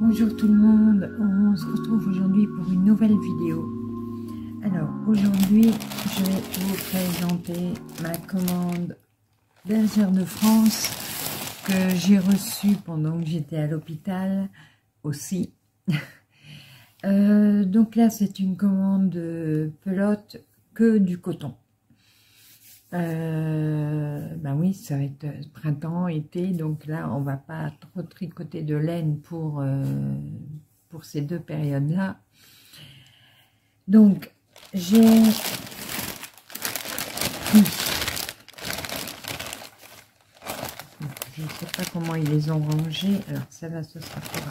Bonjour tout le monde, on se retrouve aujourd'hui pour une nouvelle vidéo. Alors aujourd'hui je vais vous présenter ma commande Bergère de France que j'ai reçue pendant que j'étais à l'hôpital aussi. Donc là c'est une commande de pelote que du coton. Ben oui, ça va être printemps, été, donc là on va pas trop tricoter de laine pour ces deux périodes-là. Donc j'ai pris, je ne sais pas comment ils les ont rangés, alors ça là ce sera pour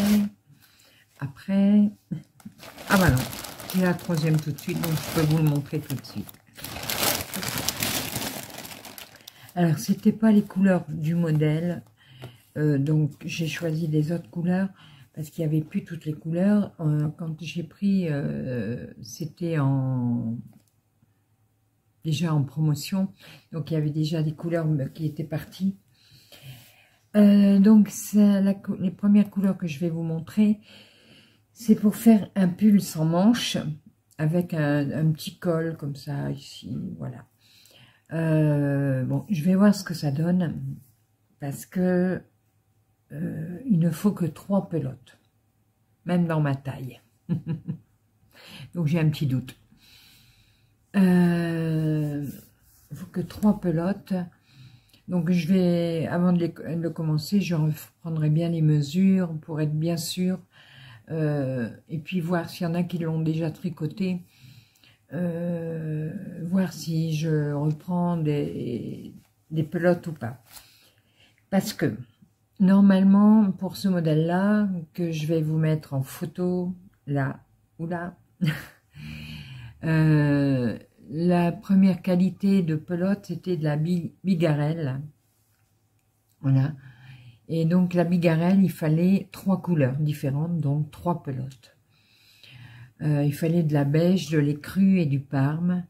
après, ah bah non, j'ai la troisième tout de suite, donc je peux vous le montrer tout de suite. Alors, c'était pas les couleurs du modèle, donc j'ai choisi des autres couleurs parce qu'il n'y avait plus toutes les couleurs. Quand j'ai pris, c'était déjà en promotion, donc il y avait déjà des couleurs qui étaient parties. Donc, les premières couleurs que je vais vous montrer, c'est pour faire un pull sans manches avec un petit col comme ça ici, voilà. Bon, je vais voir ce que ça donne parce que il ne faut que 3 pelotes, même dans ma taille. Donc j'ai un petit doute. Il faut que 3 pelotes. Donc je vais, avant de commencer, je reprendrai bien les mesures pour être bien sûr. Et puis voir s'il y en a qui l'ont déjà tricoté. Voir si je reprends des pelotes ou pas. Parce que, normalement, pour ce modèle-là, que je vais vous mettre en photo, là ou là, la première qualité de pelote, c'était de la bigarelle. Voilà. Et donc, la bigarelle, il fallait 3 couleurs différentes, donc 3 pelotes. Il fallait de la beige, de l'écru et du parme.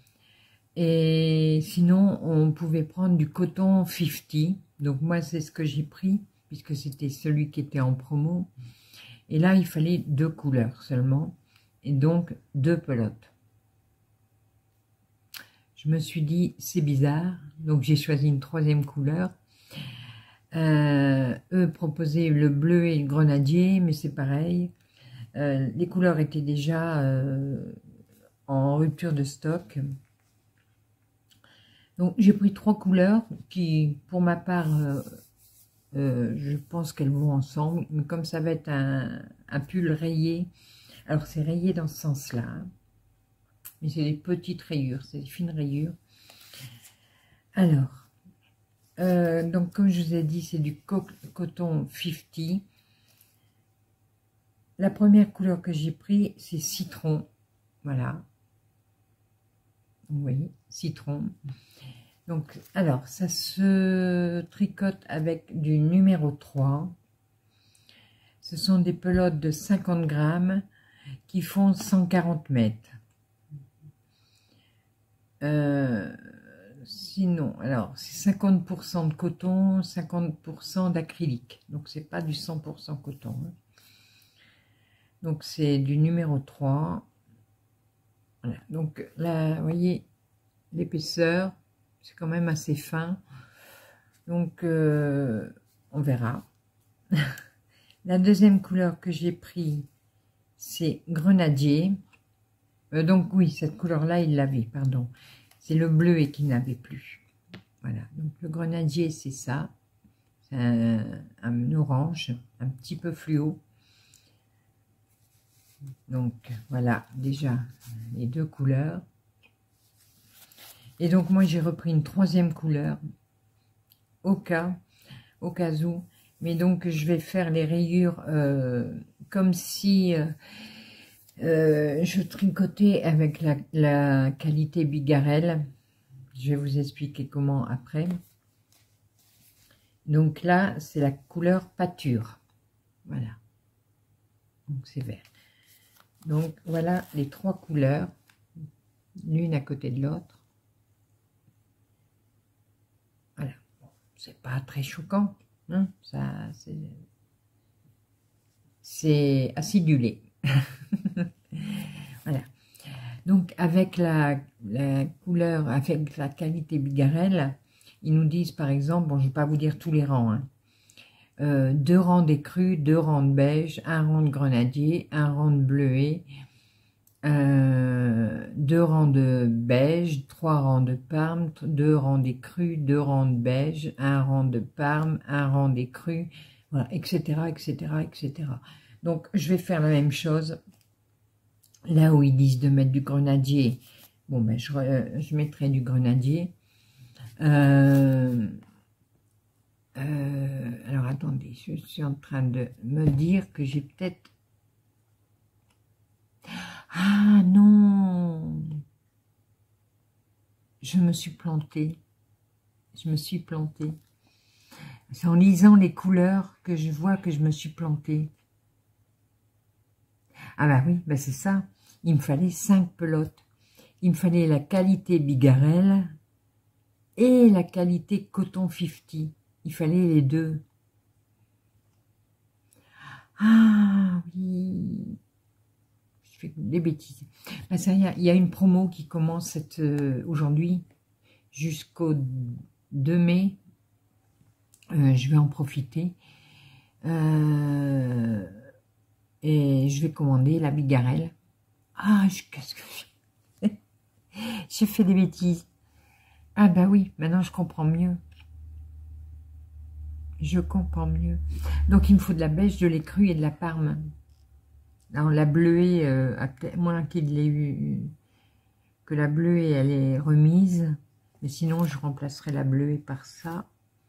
Et sinon, on pouvait prendre du coton 50. Donc moi, c'est ce que j'ai pris, puisque c'était celui qui était en promo. Et là, il fallait 2 couleurs seulement. Et donc, 2 pelotes. Je me suis dit, c'est bizarre. Donc j'ai choisi une 3e couleur. Eux proposaient le bleu et le grenadier, mais c'est pareil. Les couleurs étaient déjà en rupture de stock. Donc j'ai pris 3 couleurs qui, pour ma part, je pense qu'elles vont ensemble. Mais comme ça va être un pull rayé, alors c'est rayé dans ce sens-là. Hein, mais c'est des petites rayures, c'est des fines rayures. Alors, donc comme je vous ai dit, c'est du coton 50. La première couleur que j'ai pris, c'est citron. Voilà. Oui, citron. Donc, alors, ça se tricote avec du numéro 3. Ce sont des pelotes de 50 grammes qui font 140 mètres. Sinon, alors, c'est 50% de coton, 50% d'acrylique. Donc, c'est pas du 100% coton. Hein. Donc, c'est du numéro 3. Voilà. Donc, là, vous voyez, l'épaisseur, c'est quand même assez fin. Donc, on verra. La deuxième couleur que j'ai pris, c'est grenadier. Donc, oui, cette couleur-là, il l'avait, pardon. C'est le bleu et qu'il n'avait plus. Voilà. Donc, le grenadier, c'est ça. C'est un orange, un petit peu fluo. Donc, voilà, déjà, les 2 couleurs. Et donc, moi, j'ai repris une 3e couleur, au cas où. Mais donc, je vais faire les rayures comme si je tricotais avec la qualité bigarelle. Je vais vous expliquer comment après. Donc là, c'est la couleur pâture. Voilà. Donc, c'est vert. Donc, voilà les 3 couleurs, l'une à côté de l'autre. Voilà. Bon, c'est pas très choquant. Hein, ça, c'est... c'est acidulé. Voilà. Donc, avec la couleur, avec la qualité bigarelle, ils nous disent, par exemple, bon, je ne vais pas vous dire tous les rangs, hein, 2 rangs d'écru, 2 rangs de beige, 1 rang de grenadier, 1 rang de bleuet, 2 rangs de beige, 3 rangs de parme, 2 rangs d'écru, 2 rangs de beige, 1 rang de parme, 1 rang d'écru, voilà, etc., etc., etc. Donc, je vais faire la même chose. Là où ils disent de mettre du grenadier, bon, ben, je mettrai du grenadier. Alors, attendez, je suis en train de me dire que j'ai peut-être... Ah non! Je me suis plantée. Je me suis plantée. C'est en lisant les couleurs que je vois que je me suis plantée. Ah bah oui, bah c'est ça. Il me fallait 5 pelotes. Il me fallait la qualité bigarelle et la qualité coton 50. Il fallait les deux. Ah oui, je fais des bêtises. Ben ça, il y a une promo qui commence aujourd'hui jusqu'au 2 mai. Je vais en profiter. Et je vais commander la bigarelle. Ah, qu'est-ce que j'ai fait des bêtises. Ah bah oui, maintenant je comprends mieux. Je comprends mieux. Donc il me faut de la beige, de l'écru et de la parme. Alors la bleuée, à moins qu'il l'ait eu, que la bleuée elle est remise, mais sinon je remplacerai la bleuée par ça.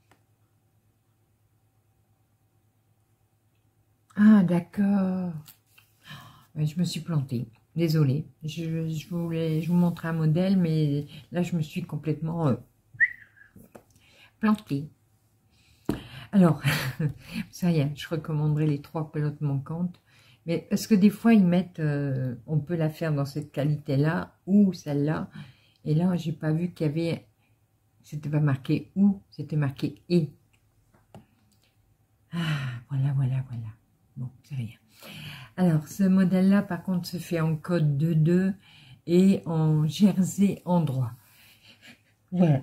Ah d'accord. Je me suis plantée. Désolée. Je voulais vous montrer un modèle, mais là je me suis complètement plantée. Alors, ça y est, je recommanderai les 3 pelotes manquantes. Mais parce que des fois, ils mettent, on peut la faire dans cette qualité-là ou celle-là. Et là, j'ai pas vu qu'il y avait, c'était pas marqué ou, c'était marqué et. Ah, voilà, voilà, voilà. Bon, c'est rien. Alors, ce modèle-là, par contre, se fait en code 2.2 et en jersey endroit. Voilà.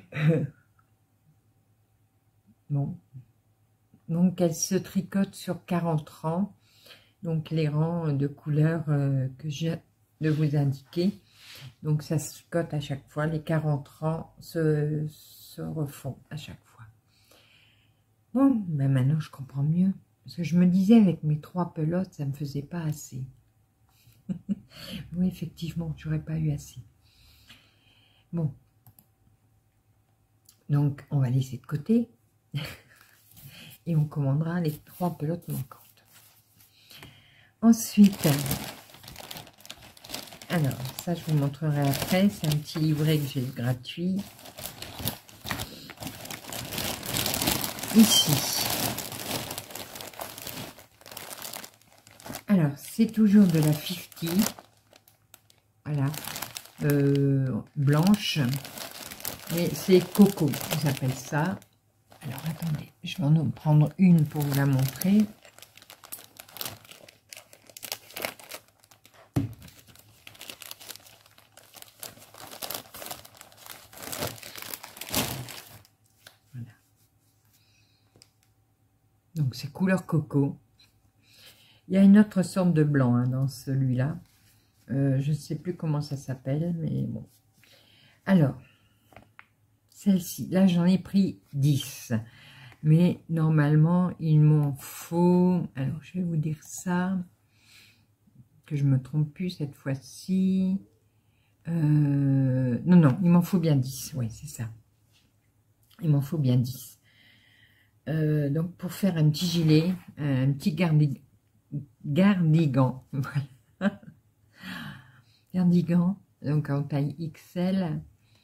Bon. Donc, elle se tricote sur 40 rangs. Donc, les rangs de couleurs que je viens de vous indiquer. Donc, ça se tricote à chaque fois. Les 40 rangs se refont à chaque fois. Bon, ben maintenant, je comprends mieux. Parce que je me disais, avec mes 3 pelotes, ça ne me faisait pas assez. Oui, effectivement, j'aurais pas eu assez. Bon. Donc, on va laisser de côté. Et on commandera les 3 pelotes manquantes. Ensuite, alors, ça, je vous montrerai après. C'est un petit livret que j'ai gratuit. Ici. Alors, c'est toujours de la 50. Voilà. Blanche. Mais c'est coco, ils appellent ça. Alors, attendez, je vais en prendre une pour vous la montrer. Voilà. Donc, c'est couleur coco. Il y a une autre sorte de blanc hein, dans celui-là. Je ne sais plus comment ça s'appelle, mais bon. Alors, celle-ci, là, j'en ai pris 10. Mais normalement, il m'en faut... Alors, je vais vous dire ça. Que je me trompe plus cette fois-ci. Non, non, il m'en faut bien 10. Oui, c'est ça. Il m'en faut bien 10. Donc, pour faire un petit gilet, un petit gardigan. Voilà. Gardigan, donc en taille XL.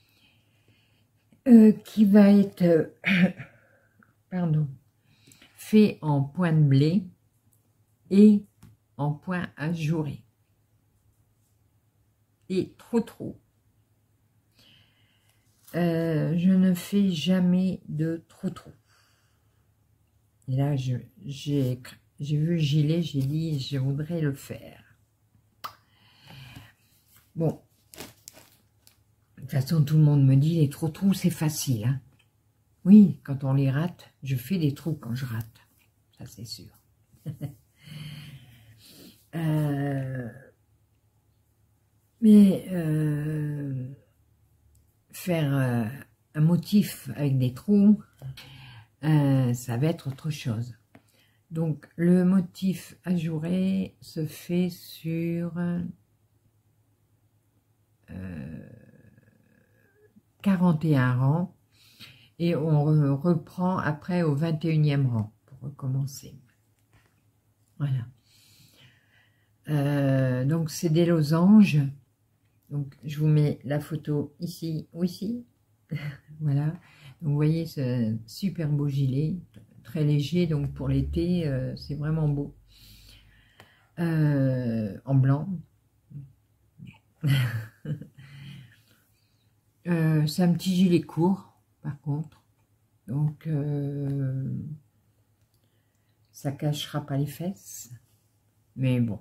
Qui va être... pardon, fait en point de blé et en point ajouré. Et trop. Je ne fais jamais de trop. Et là, j'ai j'ai vu le gilet, j'ai dit je voudrais le faire. Bon, de toute façon tout le monde me dit les trous c'est facile, hein. Oui, quand on les rate, je fais des trous quand je rate, ça c'est sûr. Mais faire un motif avec des trous, ça va être autre chose. Donc le motif ajouré se fait sur 41 rangs et on reprend après au 21e rang pour recommencer. Voilà. Donc c'est des losanges. Donc je vous mets la photo ici ou ici. Voilà. Donc vous voyez ce super beau gilet, très léger, donc pour l'été, c'est vraiment beau. En blanc. C'est un petit gilet court, par contre. Donc ça cachera pas les fesses. Mais bon.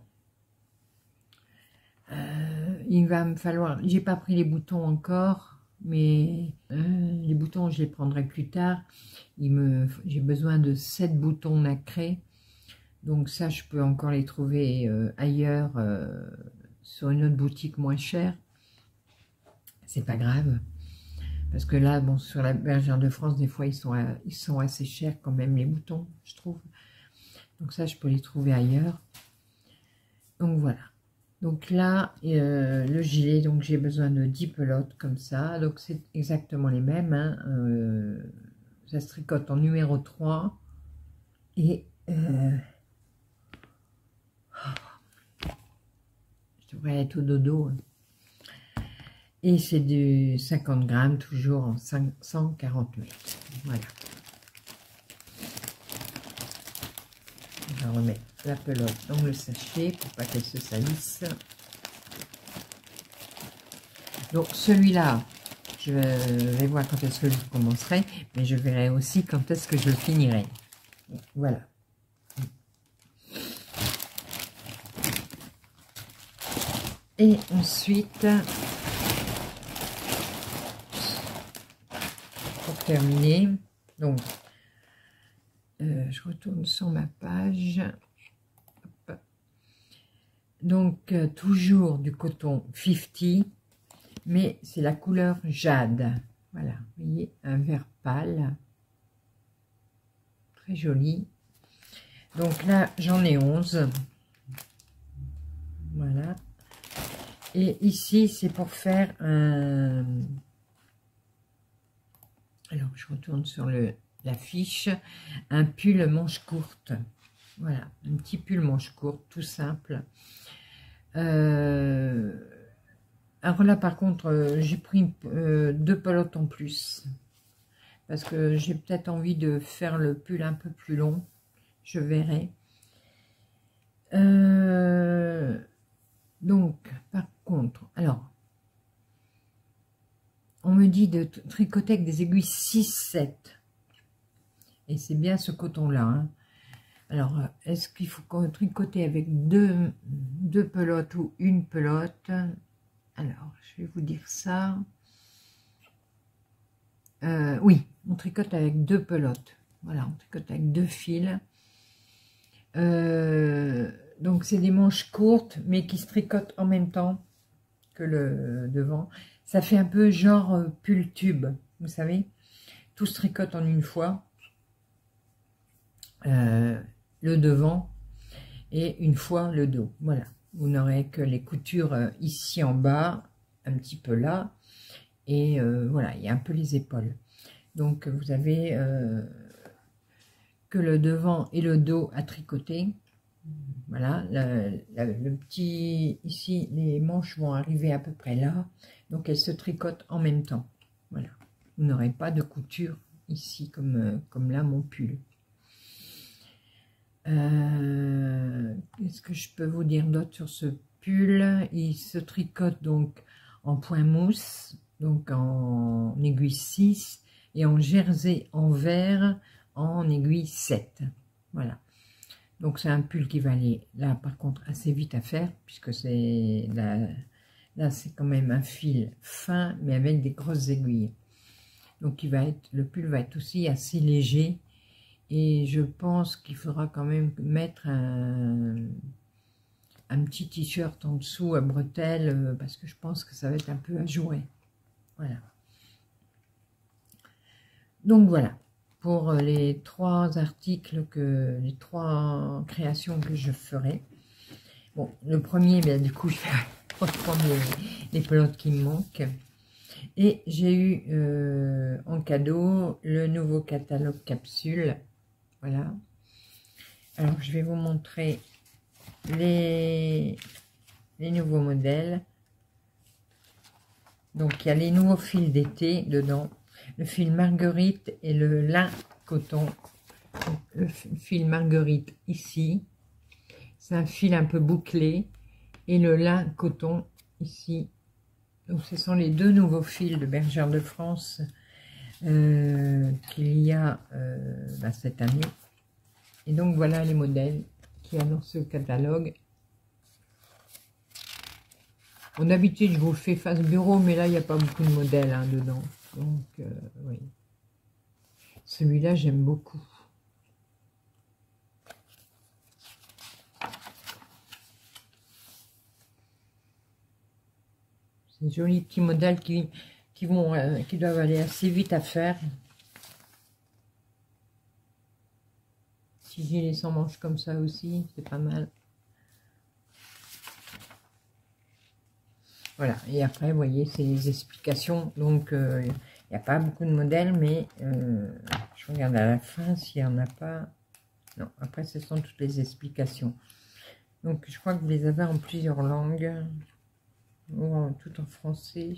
Il va me falloir... J'ai pas pris les boutons encore, mais les boutons, je les prendrai plus tard. J'ai besoin de 7 boutons nacrés. Donc ça, je peux encore les trouver ailleurs, sur une autre boutique moins chère. C'est pas grave. Parce que là, bon, sur la Bergère de France, des fois, ils sont assez chers quand même, les boutons, je trouve. Donc ça, je peux les trouver ailleurs. Donc voilà. Donc là, le gilet, donc j'ai besoin de 10 pelotes comme ça. Donc c'est exactement les mêmes, hein. Ça se tricote en numéro 3. Et je devrais être au dodo, hein. Et c'est du 50 grammes, toujours en 540 mètres. Voilà. On va remettre la pelote dans le sachet pour pas qu'elle se salisse. Donc celui-là, je vais voir quand est-ce que je commencerai, mais je verrai aussi quand est-ce que je le finirai. Voilà. Et ensuite, pour terminer, donc je retourne sur ma page. Hop. Donc toujours du coton 50, mais c'est la couleur jade. Voilà, vous voyez, un vert pâle, très joli. Donc là, j'en ai 11. Voilà. Et ici, c'est pour faire un... Alors, je retourne sur la fiche. Un pull manche courte. Voilà, un petit pull manche courte, tout simple. Alors là, par contre, j'ai pris 2 pelotes en plus. Parce que j'ai peut-être envie de faire le pull un peu plus long. Je verrai. Donc, par contre, alors, on me dit de tricoter avec des aiguilles 6-7. Et c'est bien ce coton-là, hein. Alors, est-ce qu'il faut qu'on tricote avec deux pelotes ou une pelote? Alors, je vais vous dire ça. Oui, on tricote avec 2 pelotes. Voilà, on tricote avec 2 fils. Donc, c'est des manches courtes, mais qui se tricotent en même temps que le devant. Ça fait un peu genre pull tube, vous savez. Tout se tricote en une fois. Le devant et une fois le dos. Voilà. Vous n'aurez que les coutures ici en bas, un petit peu là. Et voilà, il y a un peu les épaules. Donc, vous avez que le devant et le dos à tricoter. Voilà, le petit, ici, les manches vont arriver à peu près là. Donc, elles se tricotent en même temps. Voilà. Vous n'aurez pas de couture ici, comme là, mon pull. Qu'est-ce que je peux vous dire d'autre sur ce pull? Il se tricote donc en point mousse, donc en aiguille 6, et en jersey en vert en aiguille 7. Voilà. Donc c'est un pull qui va aller là par contre assez vite à faire, puisque c'est là c'est quand même un fil fin mais avec des grosses aiguilles. Donc le pull va être aussi assez léger, et je pense qu'il faudra quand même mettre un petit t-shirt en dessous à bretelles, parce que je pense que ça va être un peu à jouer. Voilà. Donc voilà, pour les 3 articles, les 3 créations que je ferai. Bon, le premier, bien, du coup, je vais reprendre les pelotes qui me manquent. Et j'ai eu en cadeau le nouveau catalogue capsule. Voilà. Alors, je vais vous montrer les nouveaux modèles. Donc, il y a les nouveaux fils d'été dedans. Le fil marguerite et le lin coton. Le fil marguerite ici, c'est un fil un peu bouclé, et le lin coton ici. Donc ce sont les 2 nouveaux fils de Bergère de France qu'il y a cette année. Et donc voilà les modèles qu'il y a dans ce catalogue. Bon, d'habitude je vous fais face bureau, mais là il n'y a pas beaucoup de modèles dedans. Donc oui. Celui-là j'aime beaucoup. C'est des jolis petits modèles qui doivent aller assez vite à faire. Si j'ai les sans manches comme ça aussi, c'est pas mal. Voilà, et après, vous voyez, c'est les explications. Donc, il n'y a pas beaucoup de modèles, mais je regarde à la fin s'il n'y en a pas. Non, après, ce sont toutes les explications. Donc, je crois que vous les avez en plusieurs langues, ou tout en français.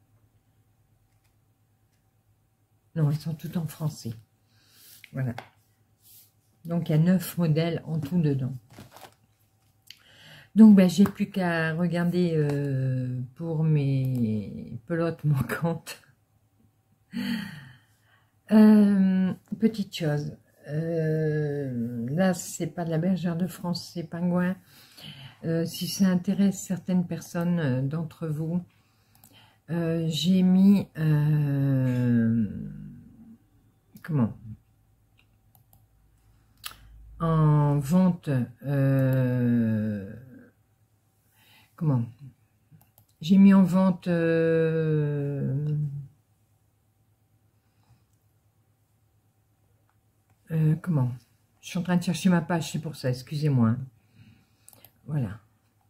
Non, ils sont tout en français. Voilà. Donc, il y a 9 modèles en tout dedans. Donc, ben, j'ai plus qu'à regarder pour mes pelotes manquantes. Petite chose. Là, c'est pas de la Bergère de France, c'est Pingouin. Si ça intéresse certaines personnes d'entre vous, j'ai mis... comment, en vente, comment, j'ai mis en vente comment, je suis en train de chercher ma page, c'est pour ça, excusez-moi. Voilà,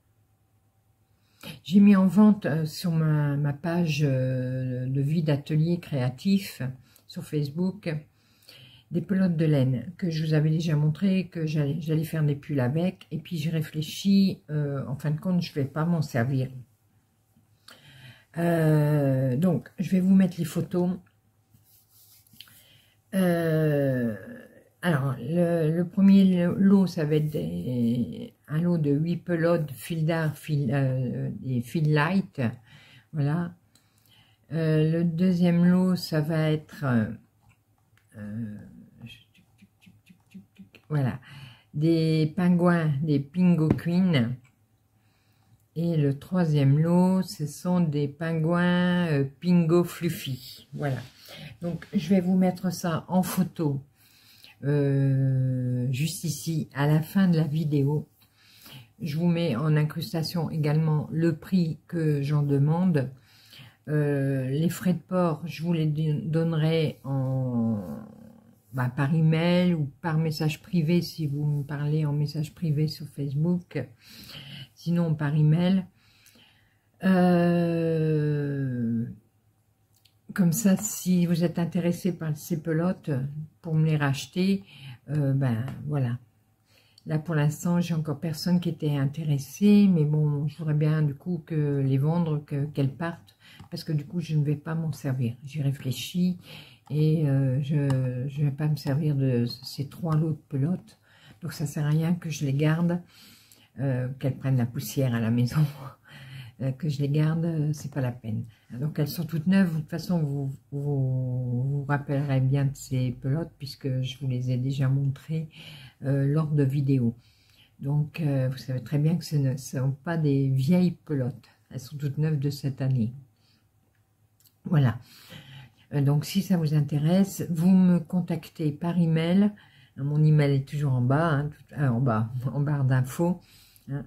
j'ai mis en vente sur ma page de vie d'atelier créatif sur Facebook des pelotes de laine que je vous avais déjà montré, que j'allais faire des pulls avec, et puis j'ai réfléchi, en fin de compte je vais pas m'en servir, donc je vais vous mettre les photos. Alors le premier lot, ça va être un lot de 8 pelotes fil d'art, et fil light, voilà. Le deuxième lot, ça va être voilà, des pingouins, des Pingo Queen. Et le troisième lot, ce sont des pingouins Pingo Fluffy. Voilà. Donc, je vais vous mettre ça en photo juste ici, à la fin de la vidéo. Je vous mets en incrustation également le prix que j'en demande. Les frais de port, je vous les donnerai par email ou par message privé si vous me parlez en message privé sur Facebook, sinon par email. Comme ça, si vous êtes intéressé par ces pelotes pour me les racheter, voilà. Là pour l'instant, j'ai encore personne qui était intéressé, mais bon, je voudrais bien du coup que les vendre, qu'elles partent, parce que du coup, je ne vais pas m'en servir. J'ai réfléchi. Et je ne vais pas me servir de ces 3 lots de pelotes. Donc ça ne sert à rien que je les garde, qu'elles prennent la poussière à la maison. que je les garde, c'est pas la peine. Donc elles sont toutes neuves. De toute façon, vous rappellerez bien de ces pelotes puisque je vous les ai déjà montrées lors de vidéos. Donc vous savez très bien que ce ne sont pas des vieilles pelotes. Elles sont toutes neuves de cette année. Voilà. Donc si ça vous intéresse, vous me contactez par email. Mon email est toujours en bas, hein, en barre d'infos, hein,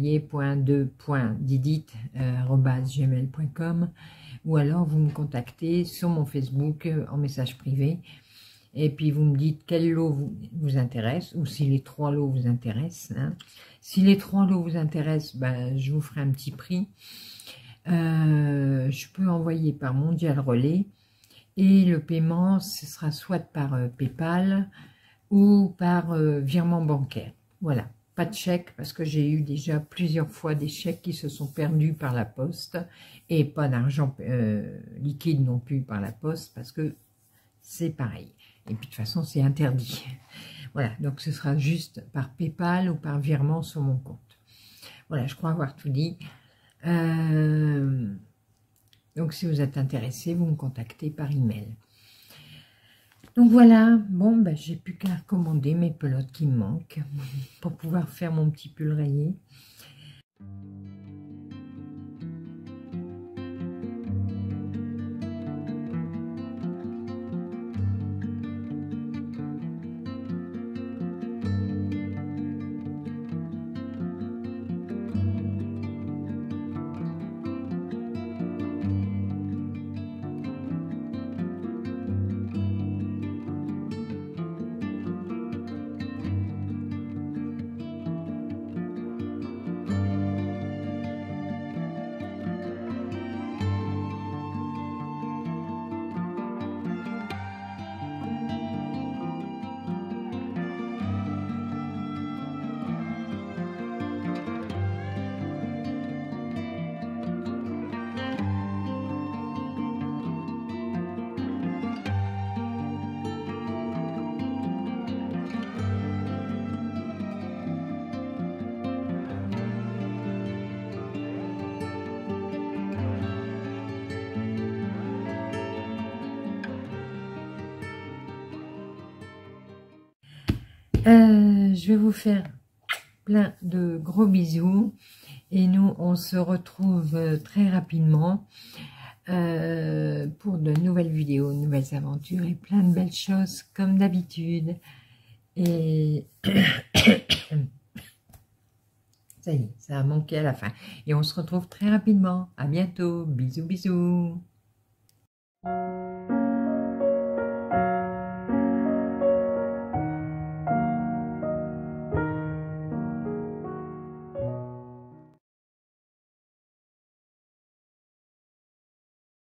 atelier.2.didit@gmail.com, ou alors vous me contactez sur mon Facebook en message privé, et puis vous me dites quel lot vous intéresse, ou si les 3 lots vous intéressent. Hein. Si les 3 lots vous intéressent, ben, je vous ferai un petit prix. Je peux envoyer par Mondial Relais, et le paiement, ce sera soit par PayPal ou par virement bancaire. Voilà, pas de chèque parce que j'ai eu déjà plusieurs fois des chèques qui se sont perdus par la poste et pas d'argent liquide non plus par la poste parce que c'est pareil. Et puis de toute façon, c'est interdit. Voilà, donc ce sera juste par PayPal ou par virement sur mon compte. Voilà, je crois avoir tout dit. Donc si vous êtes intéressé, vous me contactez par email. Donc voilà, bon, ben, j'ai plus qu'à commander mes pelotes qui me manquent pour pouvoir faire mon petit pull rayé. Je vais vous faire plein de gros bisous et nous on se retrouve très rapidement pour de nouvelles vidéos, de nouvelles aventures et plein de belles choses comme d'habitude. Et ça y est, ça a manqué à la fin. Et on se retrouve très rapidement. À bientôt. Bisous, bisous.